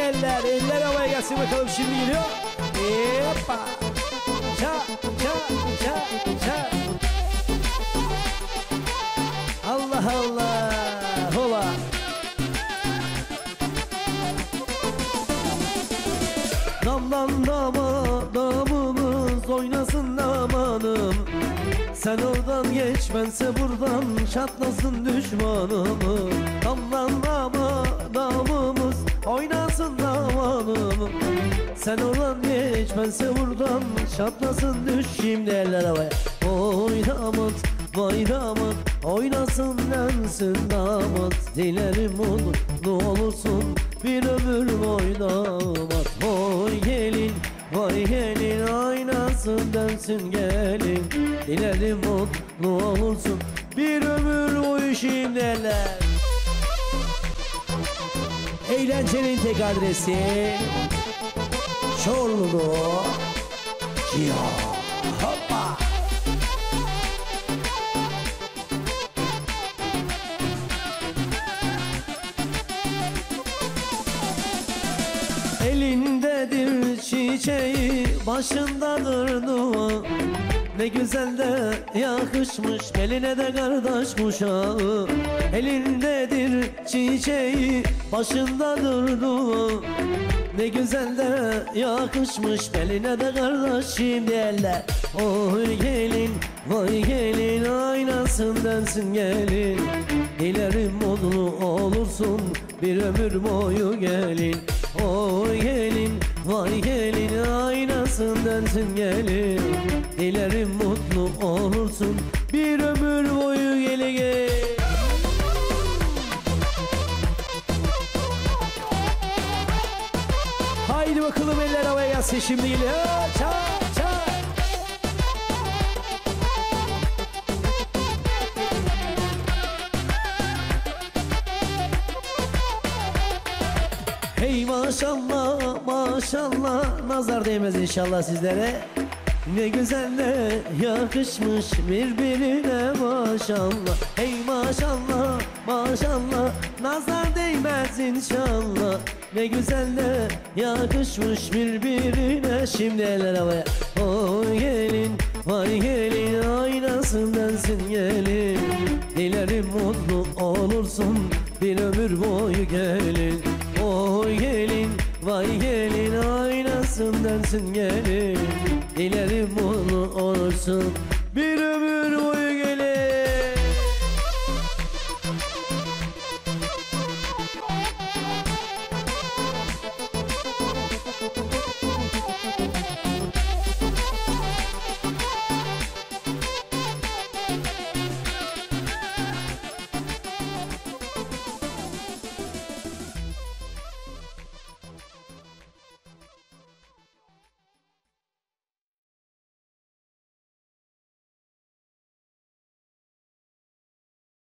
eller. Eller havaya gelsin bakalım, şimdi geliyor. Hoppa. Ça ça ça ça. Allah Allah. Hola. Damdan dama damımız oynasın damanım. Sen oradan geç, bense buradan çatlasın düşmanım. Damdan dama damımız oynasın damanım. Sen oradan geç, bense buradan çatlasın düş. Şimdi eller havaya. Oy damat, vay damat, oynasın dönsün damat. Dilerim mutlu olursun bir ömür boy damat. Oy gelin, vay gelin, oynasın dönsün gelin. Dilerim mutlu olursun bir ömür boyu. Şimdi eller. Eğlencenin tek adresi Çorlu Cihan. Hoppa. Elindedir çiçeği, başındadır dua. Ne güzel de yakışmış beline de kardeş kuşağı. Elindedir çiçeği, başındadır dua. Ne güzel de yakışmış beline de kardeş. Şimdi eller. Oy gelin, vay gelin, oynasın dönsün gelin. Dilerim mutlu olursun bir ömür boyu gelin. Oy gelin, vay gelin, oynasın dönsün gelin. Dilerim mutlu olursun bir ömür boyu gelin. Haydi bakalım, eller havaya gelsin, şimdi geliyor. Ça ça. Hey maşallah maşallah, nazar değmez inşallah sizlere. Ne güzel de yakışmış birbirine maşallah. Hey maşallah maşallah, nazar değmez inşallah. Ne güzel de yakışmış birbirine. Şimdi eller havaya. Oy gelin, vay gelin, oynasın dönsün gelin. Dilerim mutlu olursun bir ömür boyu gelin. Oy gelin, vay gelin, oynasın dönsün gelin. Dilerim mutlu olursun